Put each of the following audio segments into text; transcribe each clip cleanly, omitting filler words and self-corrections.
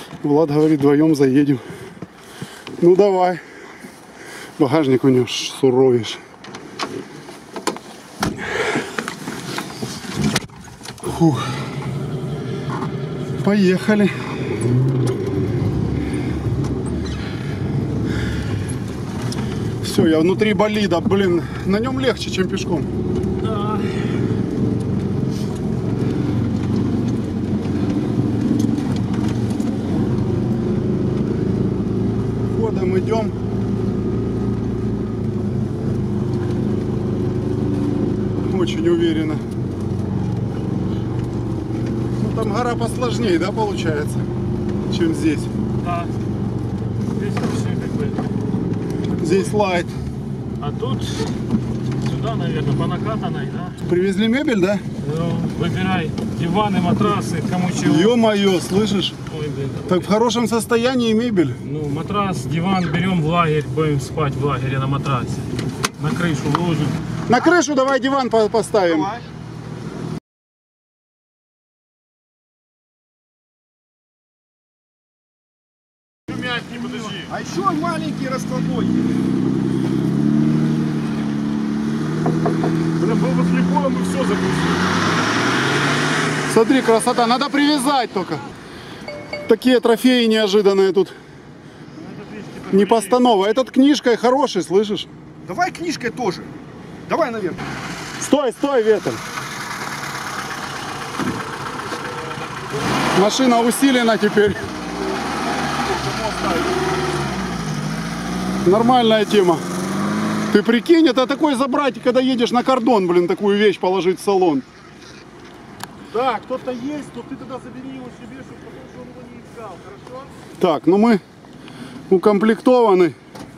Влад говорит, вдвоем заедем. Ну давай. Багажник у него суровейший. Фух. Поехали. Все, я внутри болида, блин, на нем легче, чем пешком. Да. Ходом идем. Очень уверенно. Ну там гора посложнее, да, получается, чем здесь. Да. Здесь вообще как бы. Здесь лайт. А тут сюда, наверное, по накатанной, да? Привезли мебель, да? Ну, выбирай диваны, матрасы, кому чего. Ё-моё, слышишь? Ой, блин. Так в хорошем состоянии мебель. Ну, матрас, диван берем в лагерь, будем спать в лагере на матрасе. На крышу ложим. На крышу давай диван поставим. Давай. А еще маленький раскладной. Блин, был бы слепой, он бы все загрузил. Смотри, красота. Надо привязать только. Такие трофеи неожиданные тут. Не постанова. Этот книжкой хороший, слышишь? Давай книжкой тоже. Давай наверх. Стой, стой, Ветер. Машина усилена теперь. Нормальная тема. Ты прикинь, это такой забрать, когда едешь на кордон, блин, такую вещь положить в салон. Да, кто-то есть, то ты тогда забери его себе, чтобы потом он его не искал, хорошо? Так, ну мы укомплектованы.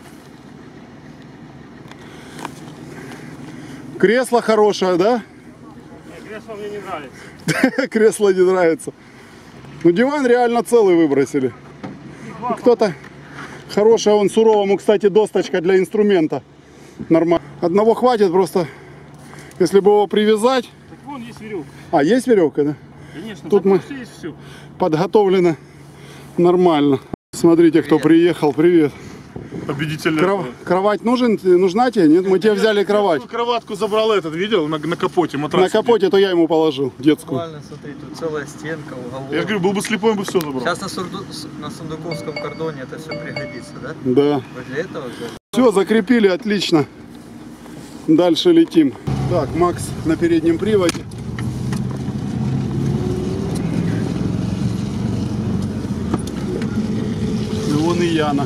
Кресло хорошее, да? Нет, кресло мне не нравится. Кресло не нравится. Ну диван реально целый выбросили. Кто-то хороший, он суровому, кстати, досточка для инструмента. Нормально. Одного хватит просто, если бы его привязать. Так вон есть веревка. А, есть веревка, да? Конечно, Тут мы есть все. подготовлено нормально. Смотрите, кто приехал. Привет. Победительная. Кровать нужна тебе? Нет, мы тебе взяли кровать. Кроватку забрал этот, видел? На капоте матрас. На капоте, то я ему положил, детскую. Буквально, смотри, тут целая стенка, уголок. Я же говорю, был бы слепой, он бы все забрал. Сейчас на Сундуковском кордоне это все пригодится, да? Да. Вот для этого же. Все, закрепили, отлично. Дальше летим. Так, Макс на переднем приводе. И вон и Яна.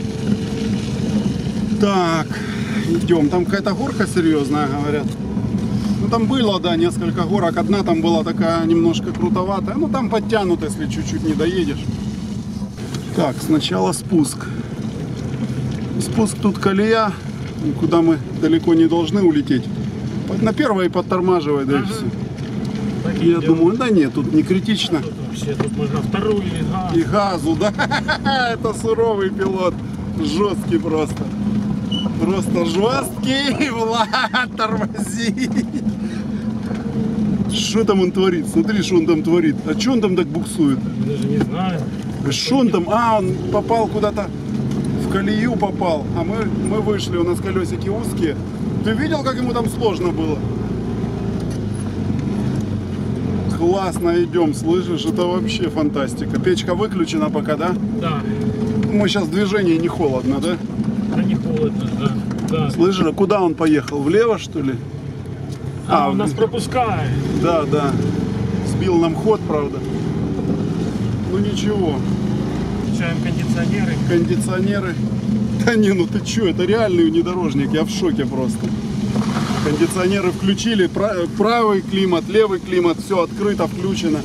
Так, идем. Там какая-то горка серьезная, говорят. Ну там было, да, несколько горок. Одна там была такая немножко крутоватая. Ну там подтянут, если чуть-чуть не доедешь. Так, сначала спуск. Спуск тут колея, куда мы далеко не должны улететь. На первой подтормаживай, да и все. Так Я думаю, да нет, тут не критично. Тут вообще, тут можно вторую или газ. И газу, да? Это суровый пилот. Жесткий просто. Просто жесткий. Влад, тормози. Что там он творит? Смотри, что он там творит. А что он там так буксует? Я даже не знаю. Что он там? А, он попал куда-то. В колею попал. А мы вышли, у нас колесики узкие. Ты видел, как ему там сложно было? Классно идем, слышишь? Это вообще фантастика. Печка выключена пока, да? Да. Мы сейчас в движении, не холодно, да? Да не холодно, да. Да. Слышишь, а куда он поехал? Влево, что ли? А, он нас пропускает. Да, да. Сбил нам ход, правда. Ну ничего. Включаем кондиционеры. Кондиционеры. Да не, ну ты чё, это реальный внедорожник, я в шоке просто. Кондиционеры включили, правый климат, левый климат, все открыто, включено.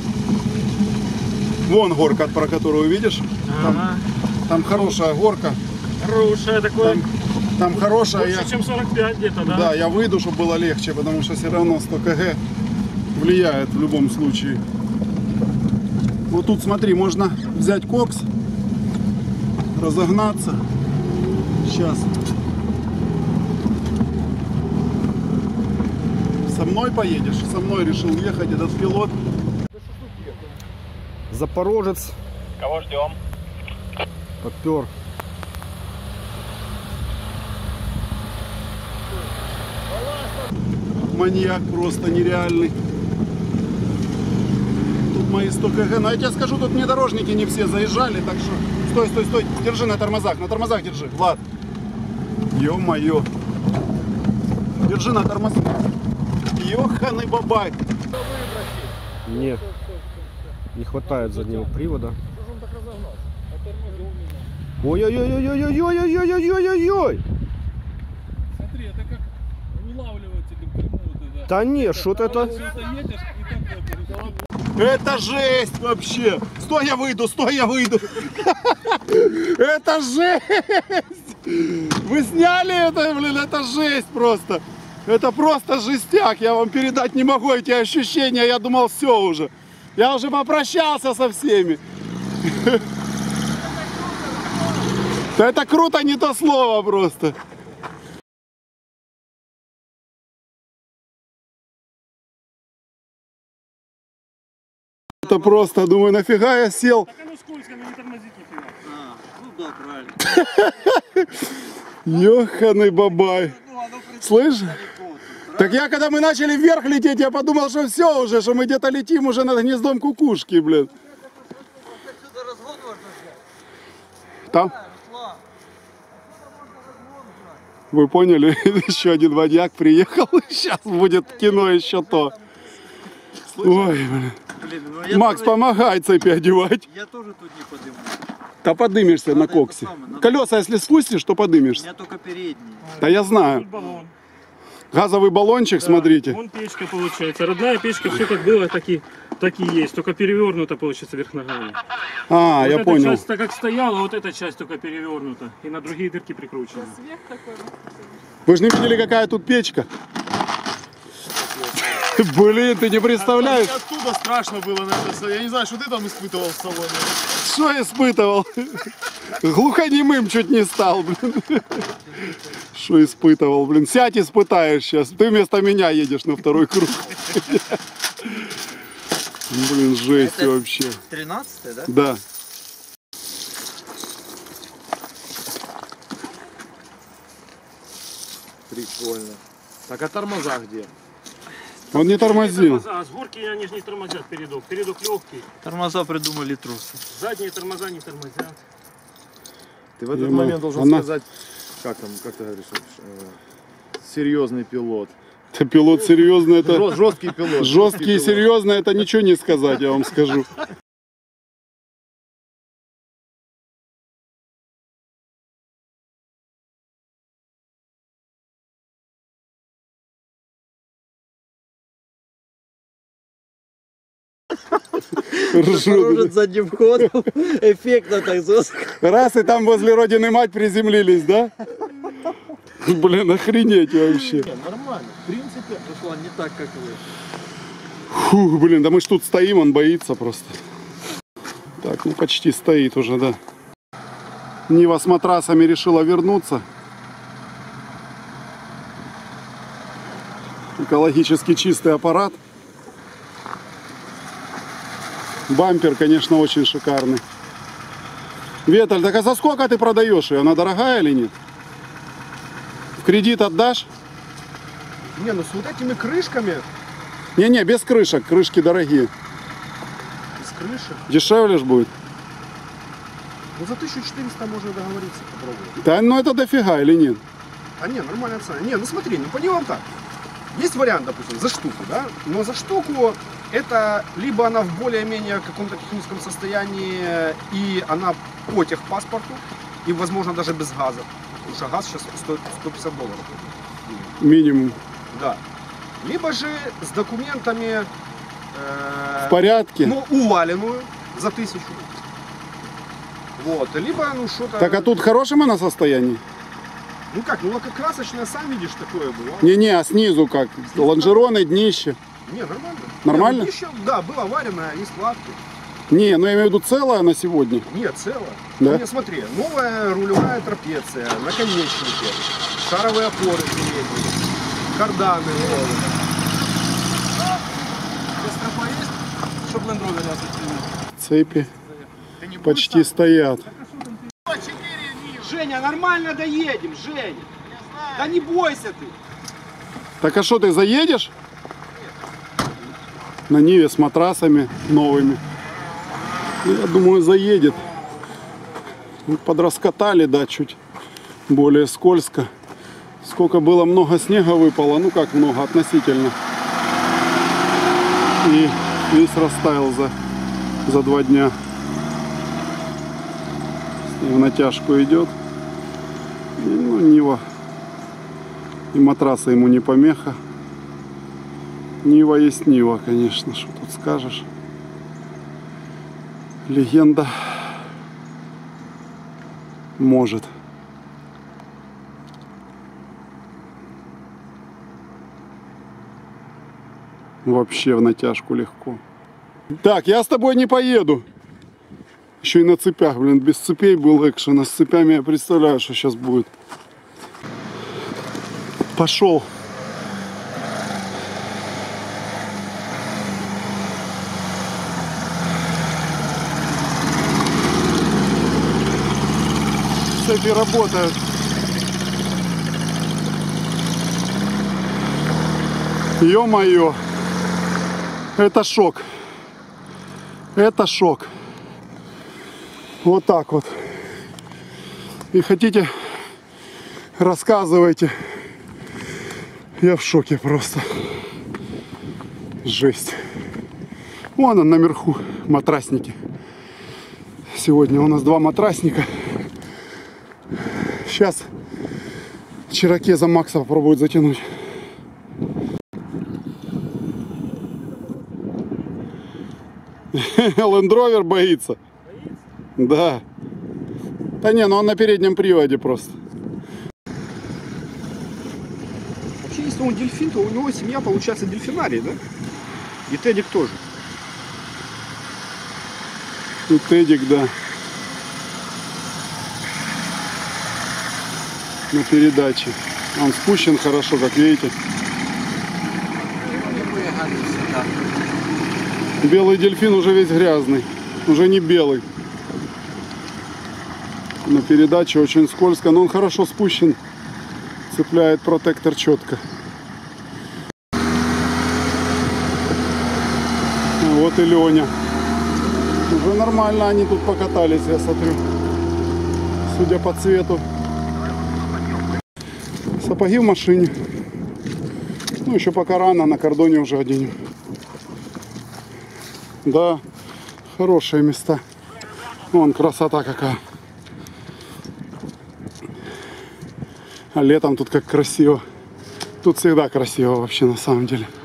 Вон горка, про которую видишь? Там хорошая горка. Хорошая такое. Там хорошая. Больше, чем 45 где-то, да? Да, я выйду, чтобы было легче, потому что все равно 100 кг влияет в любом случае. Вот тут смотри, можно взять кокс, разогнаться. Сейчас. Со мной поедешь? Со мной решил ехать этот пилот. Запорожец. Кого ждем? Подпер. Маньяк просто нереальный. Тут мои 100 кг. Но я тебе скажу, тут внедорожники не все заезжали, так что... Стой, стой, стой. Держи на тормозах держи. Влад. Ё-моё. Держи на тормозах. Ёханый бабай. Нет. Не хватает заднего привода. Ой-ой-ой-ой-ой-ой-ой-ой-ой-ой-ой-ой! Смотри, это как улавливатель вот Да не, что-то это... едешь и так Это жесть вообще. Стой, я выйду, стой, я выйду. Это жесть. Вы сняли это, блин, это жесть просто. Это просто жестяк. Я вам передать не могу эти ощущения. Я думал, все уже. Я уже попрощался со всеми. Это круто, не то слово просто. Это просто, думаю, нафига я сел. Так оно скользко, но не тормозить нифига. Ну да, правильно. Ёханый бабай. Слышь? Так я, когда мы начали вверх лететь, я подумал, что все уже, что мы где-то летим уже над гнездом кукушки, блин. Отсюда разгон можно взять. Там? Вы поняли? Еще один маньяк приехал. Сейчас будет кино еще то. Ой, блин. Блин, ну я Макс, тоже, помогай цепи одевать. я тоже тут не подыму. Да подымешься на Надо это коксе. самое, надо- Колеса, если спустишь, то У подымешься. меня только передние. Да я знаю. Тут баллон. Газовый баллончик, смотрите. Вон печка получается. Родная печка, все как было, так и есть. Только перевернуто получится вверх ногами. А, Вот я эта понял. часть, так как стояла, вот эта часть только перевернута. И на другие дырки прикручена. Вы же не видели, какая тут печка? Блин, ты не представляешь, Оттуда страшно было на это. Я не знаю, что ты там испытывал в салоне. что испытывал. Глухонемым чуть не стал, блин. Что испытывал, блин. Сядь, испытаешь сейчас. Ты вместо меня едешь на второй круг. Блин, жесть Это вообще. 13-й, да? Да. Прикольно. Так, а тормоза где? Он не тормозил. Тормоза, а с горки они же не тормозят передок. Передок легкий. Тормоза придумали трусы. Задние тормоза не тормозят. Ты в этот Ема, момент должен она- сказать, как там, как ты говоришь, серьезный пилот. Это пилот серьезный, это Жесткий пилот. жесткий и серьезный, это ничего не сказать, я вам скажу. Ржут. задним ходом. Эффектно так жестко. Раз и там возле родины мать приземлились, да? Блин, охренеть вообще. Нормально. В принципе, Руслан, не так, как вы. Фух, блин, да мы ж тут стоим, он боится просто. Так, ну почти стоит уже, да. Нива с матрасами решила вернуться. Экологически чистый аппарат. Бампер, конечно, очень шикарный. Веталь, так а за сколько ты продаешь ее? Она дорогая или нет? В кредит отдашь? Не, ну с вот этими крышками, Не-не, без крышек. Крышки дорогие. без крышек, Дешевле ж будет. ну за 1400 можно договориться, попробовать. Да, ну это дофига или нет? А не, нормальная цена. Не, ну смотри, ну по делам так. Есть вариант, допустим, за штуку, да? Но за штуку это либо она в более-менее каком-то техническом состоянии, и она по техпаспорту, и, возможно, даже без газа. Потому что газ сейчас стоит $150. Минимум. Да. Либо же с документами, В порядке. но уваленную за 1000. Вот. Либо, ну, что-то... Так а тут в хорошем она состоянии? Ну как, ну лакокрасочное, сам видишь, такое было. Не-не, а снизу как? Лонжероны, днище. Не, нормально. Нормально? Не, ну, еще, да, было вареное, и складки. Не, ну я имею в виду целая на сегодня. Нет, целое. Да? Ну, не, смотри, новая рулевая трапеция, наконечники, шаровые опоры передние, карданы. Стропа есть, чтобы лендровер не осветили. Цепи почти стоят. Женя, нормально доедем, Женя. Да не бойся ты. Так а что, ты заедешь? На Ниве с матрасами новыми. Я думаю, заедет. Ну, подраскатали, да, чуть более скользко. Сколько было, много снега выпало. Ну как много, относительно. И весь растаял за 2 дня. И в натяжку идет. И, ну, Нива. И матраса ему не помеха. Нива есть Нива, конечно, что тут скажешь. Легенда может. Вообще в натяжку легко. Так, я с тобой не поеду. Еще и на цепях, блин, без цепей был экшен, а с цепями я представляю, что сейчас будет. Пошел. Цепи работают. Ё-моё. Это шок. Это шок. Вот так вот. И хотите, рассказывайте. Я в шоке просто. Жесть. Вон он наверху, матрасники. Сегодня у нас 2 матрасника. Сейчас Чирокеза Макса попробует затянуть. Land Rover боится. Да. Да не, ну он на переднем приводе просто. Вообще, если он дельфин, то у него семья получается дельфинарий, да? И Тедик тоже. И Тедик, да. На передаче. Он спущен хорошо, как видите. Белый дельфин уже весь грязный. Уже не белый. На передаче очень скользко, но он хорошо спущен. Цепляет протектор четко. Вот и Леня. Уже нормально они тут покатались, я смотрю. Судя по цвету. Сапоги в машине. Ну, еще пока рано, на кордоне уже оденем. Да, хорошие места. Вон красота какая. А летом тут как красиво. Тут всегда красиво вообще на самом деле.